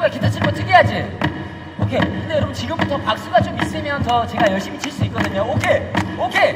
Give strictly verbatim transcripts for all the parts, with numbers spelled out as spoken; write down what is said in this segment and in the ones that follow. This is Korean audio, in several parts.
누가 기타 치는 거 특이하지? 오케이. 근데 여러분 지금부터 박수가 좀 있으면 더 제가 열심히 칠 수 있거든요. 오케이. 오케이.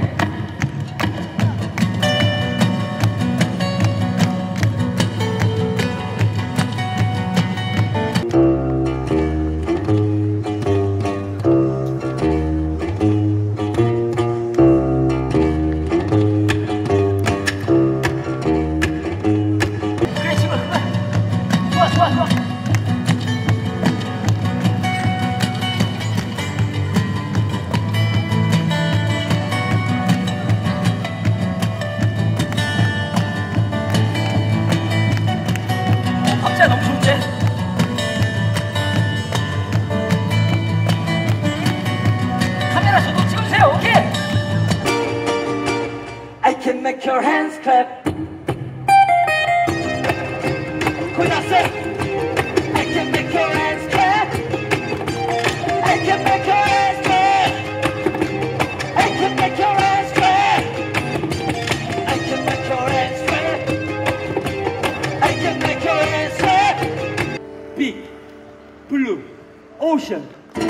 Make your hands clap. When I say I can make your hands clap, I can make your hands clap, I can make your hands clap, I can make your hands clap, I can make your hands clap. Big blue ocean.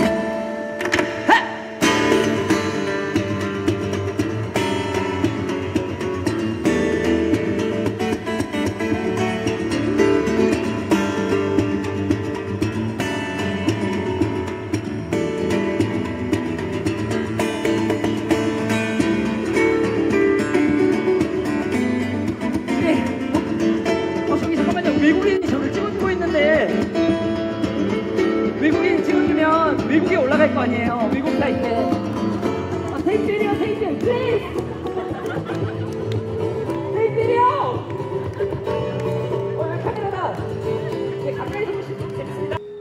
외국인이 저를 찍어주고 있는데 외국인이 찍어주면 외국에 올라갈 거 아니에요. 외국 사이트에. 아, take video, take video, please. take video. 어, 여기 카메라다. 네, 가까이서 보시면 재밌습니다.